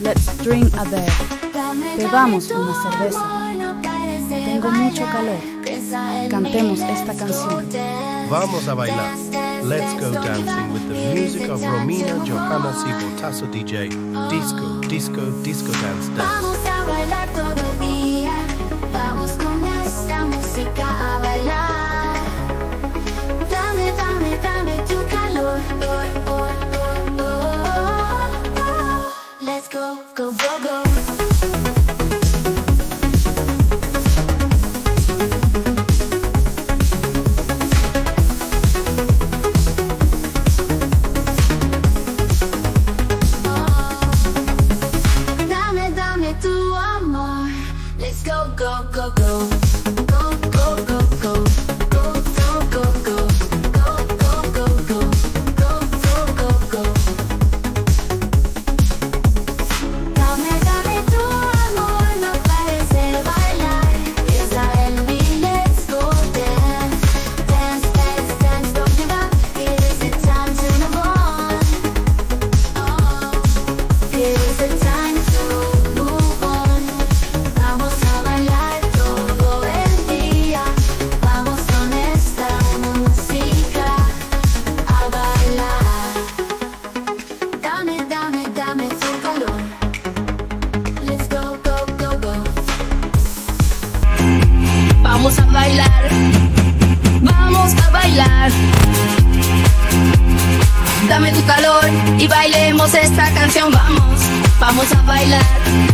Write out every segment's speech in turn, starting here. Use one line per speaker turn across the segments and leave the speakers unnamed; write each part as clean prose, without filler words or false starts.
Let's drink a beer. Bebamos una cerveza. Tengo mucho calor. Cantemos esta canción.
Vamos a bailar. Let's go dancing with the music of Romina Johanna Sibotasso DJ. Disco, disco, disco dance dance.
Vamos a bailar todo el día. Vamos con esta música a bailar. Dame, dame, dame tu calor. Oh, oh, oh, oh, oh. Let's go, go, go, go. Go, go, go. Go, go, go, go. Go, go, go, go. Go, go, go, go. Go, go, go, go. Dame, dame tu amor, no pares de bailar. Israel, let's go dance. Dance, dance, dance, don't give up. It is the time to move on. Oh, it is the time to move on. Vamos a bailar todo el día. Vamos con esta música a bailar. Dame, dame, dame tu calor. Let's go, go, go, go.
Vamos a bailar. Vamos a bailar. Dame tu calor y bailemos esta canción. Vamos, vamos a bailar.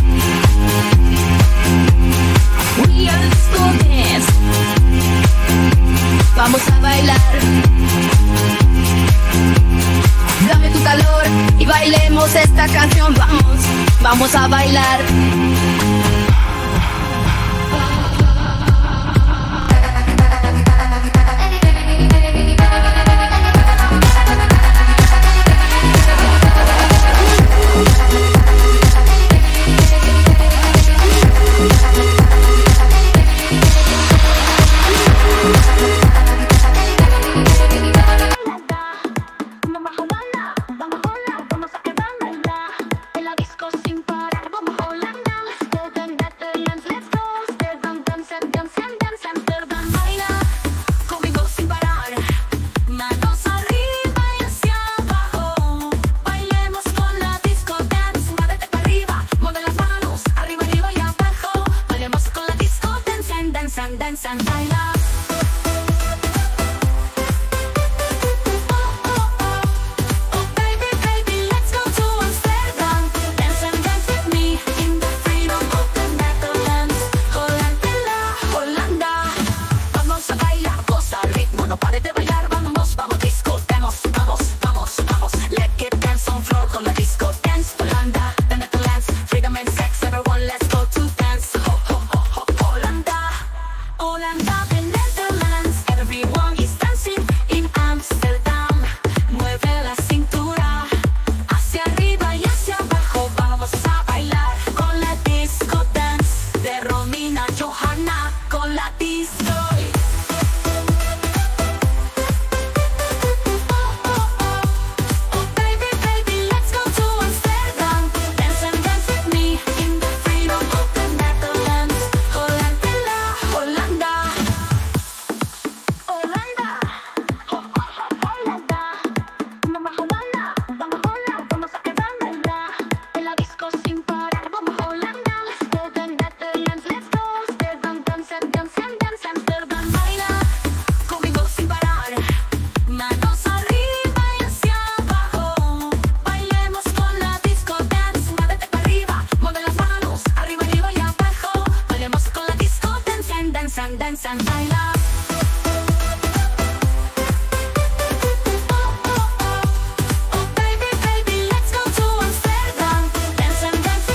We are the disco dance. Vamos a bailar. Dame tu calor y bailemos esta canción. Vamos, vamos a bailar.
Dance and bailar. Oh, baby, baby, let's go to Amsterdam. Dance and dance with me in the freedom of the Netherlands. Holanda, Holanda. Vamos a bailar, goza el ritmo, no pares de bailar. Vamos, vamos, disco, vamos, vamos, vamos, vamos. Let's get dance on floor con la disco dance. Holanda, the Netherlands, freedom and sex, everyone, let's go to dance. Ho, ho, ho, ho, Holanda. Holanda, the Netherlands, everyone is dancing in Amsterdam. Mueve la cintura hacia arriba y hacia abajo. Vamos a bailar con la disco dance de Romina Johanna, con la disco. Oh, baby, baby, let's go to Amsterdam. Dance and dance with me in the freedom of the Netherlands. Holanda, Holanda. Holanda, Holanda, vamos Holanda, vamos a quedar en la disco sin parar. Vamos Holanda, let's go to Netherlands, let's go Amsterdam, dance and dance and dance Amsterdam. Baila conmigo sin parar, manos arriba y hacia abajo. Bailemos con la disco dance, muévete para arriba, mueve las manos arriba, arriba y abajo. Bailemos con la disco dance and dance and dance and baila. Oh, baby, baby, let's go to Amsterdam. Dance and dance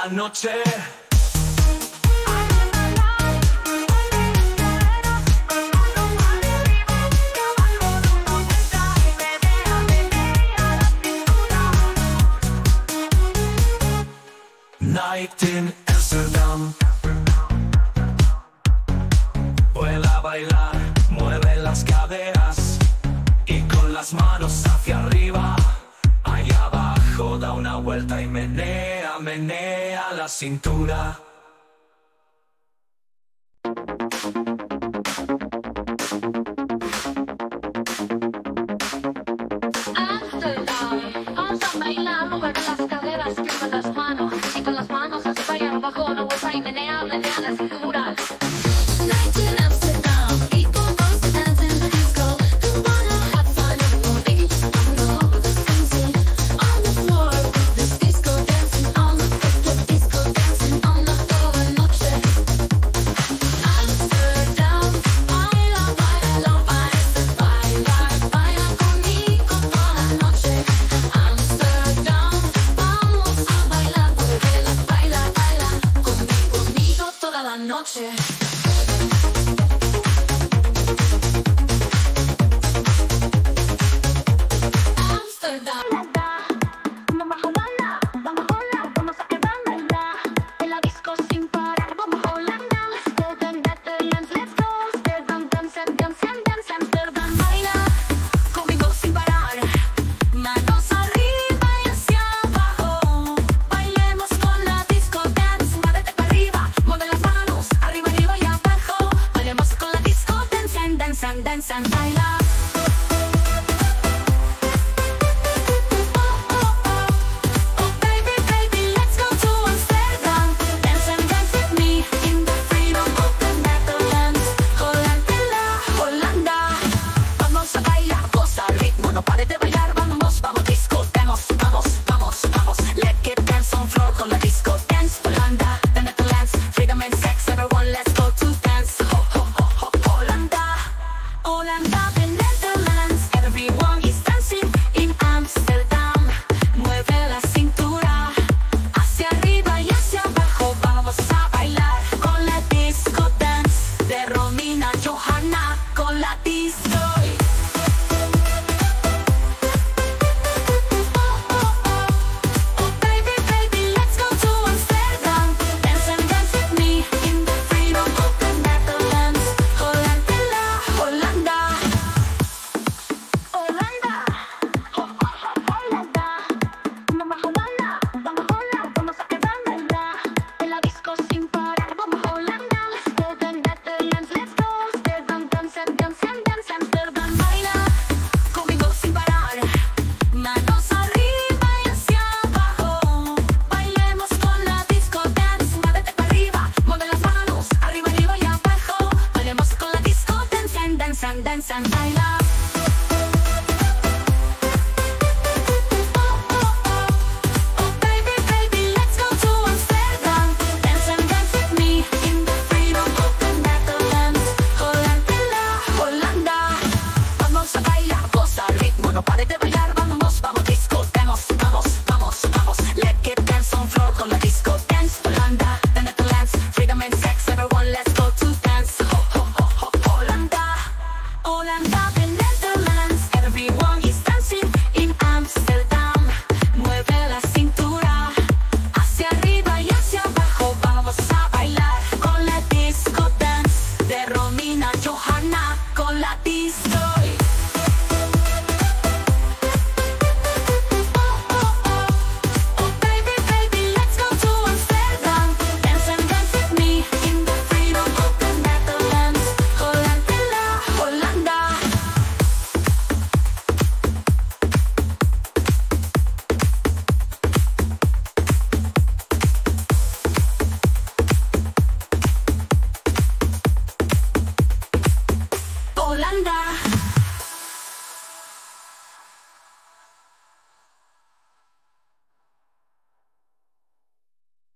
la noche. Night in Amsterdam. Vuela a bailar, mueve las caderas y con las manos hacia arriba. Allá abajo da una vuelta y menea, menea la cintura.
Amsterdam, vamos a bailar, mover las caderas y con las manos. Y con las manos hacia allá abajo, una vuelta y menea, menea la cintura.
Night in Amsterdam, people goes dancing the disco. You wanna have fun and go big, go dancing on the floor with this disco dancing on the disco dancing on the toda la noche. Amsterdam, baila, baila, baila, baila conmigo toda la noche. Amsterdam, vamos a bailar, baila, baila, conmigo toda la noche.